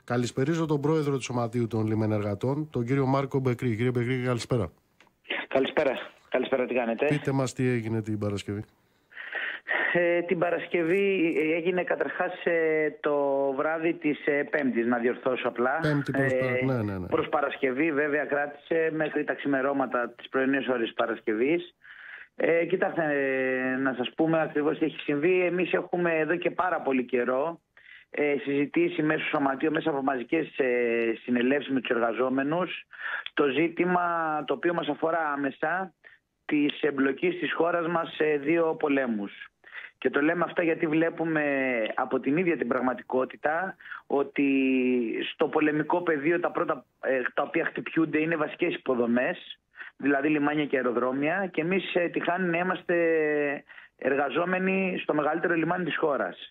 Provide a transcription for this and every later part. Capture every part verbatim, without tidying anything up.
Καλησπερίζω τον πρόεδρο του Σωματείου των Λιμενεργατών, τον κύριο Μάρκο Μπεκρή. Κύριε Μπεκρή, καλησπέρα. Καλησπέρα. Καλησπέρα, τι κάνετε? Πείτε μας τι έγινε την Παρασκευή. Ε, την Παρασκευή έγινε καταρχάς ε, το βράδυ της ε, Πέμπτης, να διορθώσω απλά. Πέμπτη προς, ε, ναι, ναι, ναι. προς Παρασκευή, βέβαια κράτησε μέχρι τα ξημερώματα της πρωινής ώρες Παρασκευής. Ε, κοιτάξτε, ε, να σας πούμε ακριβώς τι έχει συμβεί. Εμείς έχουμε εδώ και πάρα πολύ καιρό ε, συζητήσει μέσω σωματείου, μέσα από μαζικές ε, συνελεύσεις με τους εργαζόμενους, το ζήτημα το οποίο μας αφορά άμεσα, της εμπλοκής της χώρας μας σε δύο πολέμους. Και το λέμε αυτά γιατί βλέπουμε από την ίδια την πραγματικότητα ότι στο πολεμικό πεδίο τα πρώτα ε, τα οποία χτυπιούνται είναι βασικές υποδομές, δηλαδή λιμάνια και αεροδρόμια, και εμείς ε, τυχάνει να είμαστε εργαζόμενοι στο μεγαλύτερο λιμάνι της χώρας.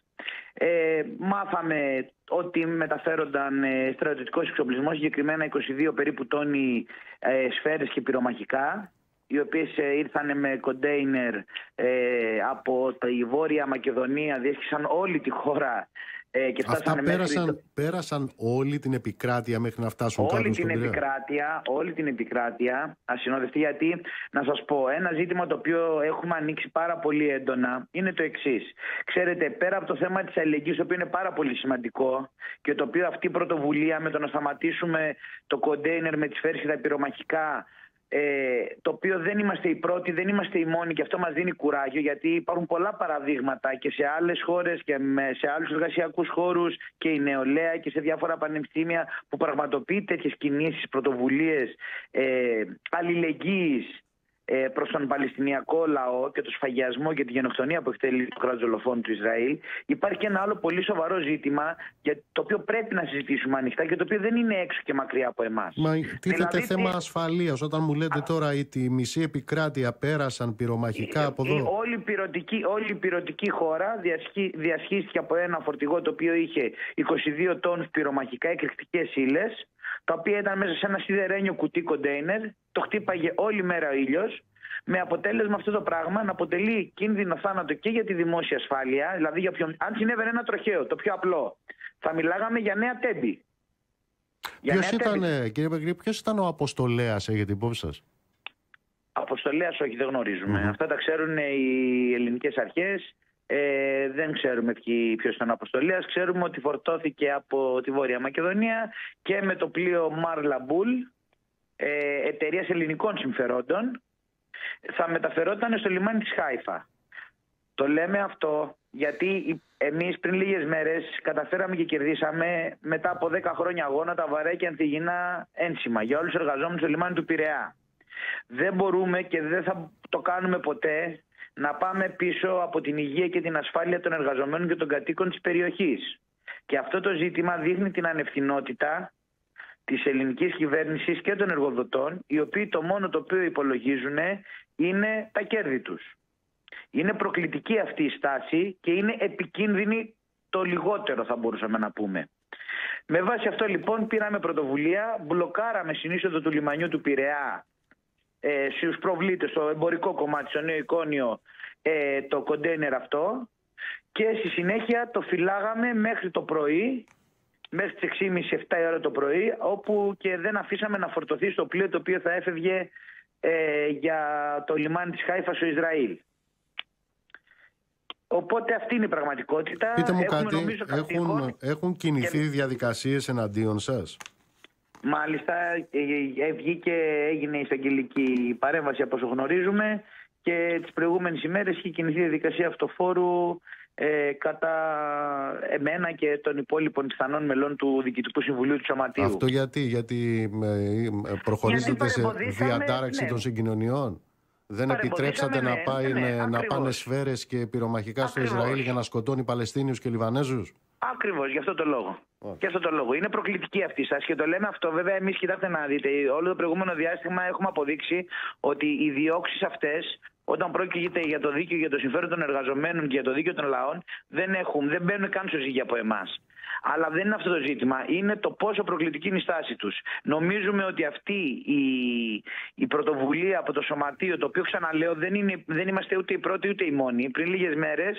Ε, μάθαμε ότι μεταφέρονταν ε, στρατιωτικός εξοπλισμός, συγκεκριμένα είκοσι δύο περίπου τόνοι ε, σφαίρες και πυρομαχικά, οι οποίες ε, ήρθαν με κοντέινερ ε, από τη Βόρεια Μακεδονία, διέσχισαν όλη τη χώρα ε, και φτάσανε. Αυτά πέρασαν, μέχρι... πέρασαν όλη την επικράτεια μέχρι να φτάσουν κάτω στον Πειραιά. Επικράτεια, όλη την επικράτεια ασυνοδευτεί, γιατί να σας πω ένα ζήτημα το οποίο έχουμε ανοίξει πάρα πολύ έντονα είναι το εξής. Ξέρετε, πέρα από το θέμα της αλληλεγγύης, το οποίο είναι πάρα πολύ σημαντικό και το οποίο αυτή η πρωτοβουλία με το να σταματήσουμε το κοντέινερ με τις σφαίρες και τα πυρομαχικά, Ε, το οποίο δεν είμαστε οι πρώτοι, δεν είμαστε οι μόνοι, και αυτό μας δίνει κουράγιο, γιατί υπάρχουν πολλά παραδείγματα και σε άλλες χώρες και με, σε άλλους εργασιακούς χώρους και η νεολαία και σε διάφορα πανεπιστήμια που πραγματοποιεί τέτοιες κινήσεις, πρωτοβουλίες ε, αλληλεγγύης ε, προς τον Παλαιστινιακό λαό και το σφαγιασμό και τη γενοκτονία που εκτελεί το κράτος δολοφόνου του Ισραήλ. Υπάρχει και ένα άλλο πολύ σοβαρό ζήτημα για το οποίο πρέπει να συζητήσουμε ανοιχτά και το οποίο δεν είναι έξω και μακριά από εμάς. Μα τίθεται δηλαδή, θέμα τι... ασφαλείας. Όταν μου λέτε τώρα η τη μισή επικράτεια πέρασαν πυρομαχικά από εδώ. Όλη η πυρωτική, όλη η πυρωτική χώρα διασχί, διασχίστηκε από ένα φορτηγό το οποίο είχε είκοσι δύο τόνους πυρομαχικά, εκρηκτικές ύλες, τα οποία ήταν μέσα σε ένα σιδερένιο κουτί κοντέινερ. Το χτύπαγε όλη μέρα ο ήλιος, με αποτέλεσμα αυτό το πράγμα να αποτελεί κίνδυνο θάνατο και για τη δημόσια ασφάλεια. Δηλαδή, για ποιον... αν συνέβαινε ένα τροχαίο, το πιο απλό, θα μιλάγαμε για νέα Τέμπη. Ποιος ήταν, τέμπη. Κύριε Μπεκρή, ποιος ήταν ο αποστολέας, έχετε υπόψη σας? Αποστολέας, όχι, δεν γνωρίζουμε. Mm-hmm. Αυτά τα ξέρουν οι ελληνικές αρχές. Ε, δεν ξέρουμε ποιος ήταν ο αποστολέας. Ξέρουμε ότι φορτώθηκε από τη Βόρεια Μακεδονία και με το πλοίο Μαρλαμπούλ, ε, εταιρείας ελληνικών συμφερόντων, θα μεταφερόταν στο λιμάνι της Χάιφα. Το λέμε αυτό γιατί εμείς πριν λίγες μέρες καταφέραμε και κερδίσαμε, μετά από δέκα χρόνια αγώνα, τα βαρέα και ανθυγιεινά ένσημα για όλους τους εργαζόμενους στο λιμάνι του Πειραιά. Δεν μπορούμε και δεν θα το κάνουμε ποτέ να πάμε πίσω από την υγεία και την ασφάλεια των εργαζομένων και των κατοίκων της περιοχής. Και αυτό το ζήτημα δείχνει την ανευθυνότητα της ελληνικής κυβέρνησης και των εργοδοτών, οι οποίοι το μόνο το οποίο υπολογίζουν είναι τα κέρδη τους. Είναι προκλητική αυτή η στάση και είναι επικίνδυνη το λιγότερο, θα μπορούσαμε να πούμε. Με βάση αυτό λοιπόν πήραμε πρωτοβουλία, μπλοκάραμε στην είσοδο του λιμανιού του Πειραιά ε, στους προβλήτες, στο εμπορικό κομμάτι, στο Νέο Εικόνιο, ε, το κοντέινερ αυτό, και στη συνέχεια το φυλάγαμε μέχρι το πρωί, μέχρι τις έξι και μισή επτά η ώρα το πρωί, όπου και δεν αφήσαμε να φορτωθεί στο πλοίο το οποίο θα έφευγε ε, για το λιμάνι της Χάιφα στο Ισραήλ. Οπότε αυτή είναι η πραγματικότητα. Πείτε μου Έχουμε, κάτι, νομίζω, έχουν, έχουν κινηθεί και... διαδικασίες εναντίον σας? Μάλιστα, βγήκε, έγινε η εισαγγελική παρέμβαση από όσο γνωρίζουμε, και τις προηγούμενες ημέρες είχε κινηθεί η διαδικασία αυτοφόρου ε, κατά εμένα και των υπόλοιπων πιθανών μελών του Διοικητικού Συμβουλίου του Σωματείου. Αυτό γιατί, γιατί προχωρήσατε σε διατάραξη ναι. των συγκοινωνιών? Δεν επιτρέψατε ναι, να, πάει, ναι, ναι, να πάνε σφαίρες και πυρομαχικά ακριβώς στο Ισραήλ για να σκοτώνει Παλαιστίνιους και Λιβανέζους? Ακριβώς, γι' αυτό το λόγο. Oh. Γι' αυτό το λόγο. Είναι προκλητική αυτή η στάση και το λέμε αυτό. Βέβαια, εμείς, κοιτάξτε να δείτε, όλο το προηγούμενο διάστημα έχουμε αποδείξει ότι οι διώξεις αυτές, όταν πρόκειται για το δίκαιο, για το συμφέρον των εργαζομένων και για το δίκαιο των λαών, δεν, έχουν, δεν μπαίνουν καν στο ζύγι από εμάς. Αλλά δεν είναι αυτό το ζήτημα. Είναι το πόσο προκλητική είναι η στάση τους. Νομίζουμε ότι αυτή η, η πρωτοβουλία από το Σωματείο, το οποίο ξαναλέω δεν, είναι, δεν είμαστε ούτε οι πρώτοι ούτε οι μόνοι. Πριν λίγες μέρες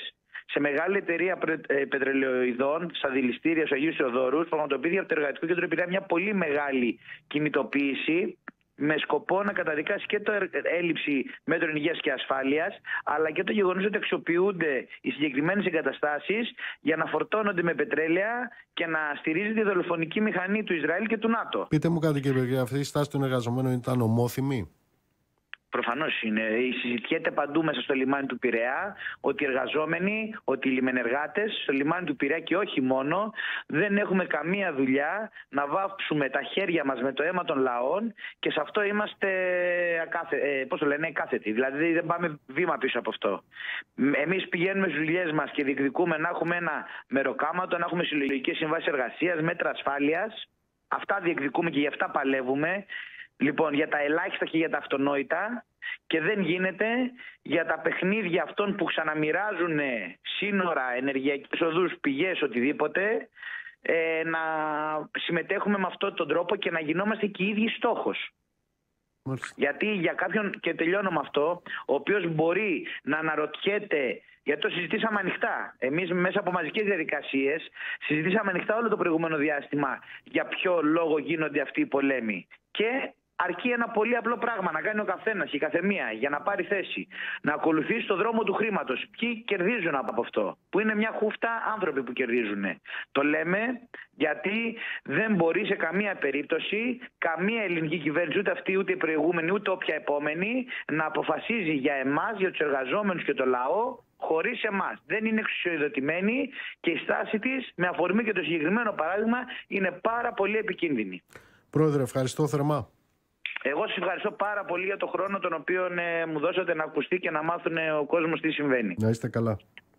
σε μεγάλη εταιρεία πετρελαιοειδών, στα δηληστήρια στου Αγίου Θεοδόρου, πραγματοποιήθηκε από το Εργατικό Κέντρο Πειραιά μια πολύ μεγάλη κινητοποίηση, με σκοπό να καταδικάσει και το έλλειψη μέτρων υγείας και ασφάλειας, αλλά και το γεγονός ότι αξιοποιούνται οι συγκεκριμένες εγκαταστάσεις για να φορτώνονται με πετρέλαια και να στηρίζεται η δολοφονική μηχανή του Ισραήλ και του ΝΑΤΟ. Πείτε μου κάτι, κύριε Υπουργέ, αυτή η στάση των εργαζομένων ήταν ομόθυμη? Προφανώς είναι. Συζητιέται παντού μέσα στο λιμάνι του Πειραιά ότι οι εργαζόμενοι, ότι οι λιμενεργάτες στο λιμάνι του Πειραιά και όχι μόνο, δεν έχουμε καμία δουλειά να βάψουμε τα χέρια μας με το αίμα των λαών και σε αυτό είμαστε ακάθε, ε, πώς το λένε, κάθετοι. Δηλαδή δεν πάμε βήμα πίσω από αυτό. Εμείς πηγαίνουμε στις δουλειές μας και διεκδικούμε να έχουμε ένα μεροκάματο, να έχουμε συλλογικές συμβάσεις εργασίας, μέτρα ασφάλειας. Αυτά διεκδικούμε και γι' αυτά παλεύουμε. Λοιπόν, για τα ελάχιστα και για τα αυτονόητα, και δεν γίνεται για τα παιχνίδια αυτών που ξαναμοιράζουν σύνορα, ενεργειακές οδούς, πηγές, οτιδήποτε, ε, να συμμετέχουμε με αυτόν τον τρόπο και να γινόμαστε και οι ίδιοι στόχος. Μάλιστα. Γιατί για κάποιον, και τελειώνω με αυτό, ο οποίος μπορεί να αναρωτιέται, γιατί το συζητήσαμε ανοιχτά. Εμείς μέσα από μαζικές διαδικασίες συζητήσαμε ανοιχτά όλο το προηγούμενο διάστημα για ποιο λόγο γίνονται αυτοί οι πολέμοι. Και αρκεί ένα πολύ απλό πράγμα να κάνει ο καθένας και η καθεμία για να πάρει θέση. Να ακολουθήσει το δρόμο του χρήματος. Ποιοι κερδίζουν από αυτό? Που είναι μια χούφτα άνθρωποι που κερδίζουν. Το λέμε γιατί δεν μπορεί σε καμία περίπτωση καμία ελληνική κυβέρνηση, ούτε αυτή, ούτε η προηγούμενη, ούτε όποια επόμενη, να αποφασίζει για εμάς, για τους εργαζόμενους και το λαό, χωρίς εμάς. Δεν είναι εξουσιοδοτημένη και η στάση της, με αφορμή και το συγκεκριμένο παράδειγμα, είναι πάρα πολύ επικίνδυνη. Πρόεδρε, ευχαριστώ θερμά. Εγώ σας ευχαριστώ πάρα πολύ για τον χρόνο τον οποίο ε, μου δώσατε να ακουστεί και να μάθουν ο κόσμος τι συμβαίνει. Να είστε καλά.